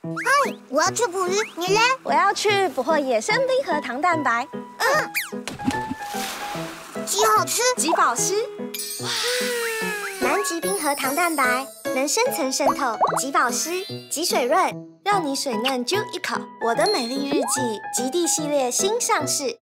嗨，我要去捕鱼，你嘞？ 我要去捕获野生冰河糖蛋白。 极好吃， 极保湿。哇！南极冰河糖蛋白能深层渗透，极保湿、极水润，让你水嫩揪一口。我的美丽日记极地系列新上市。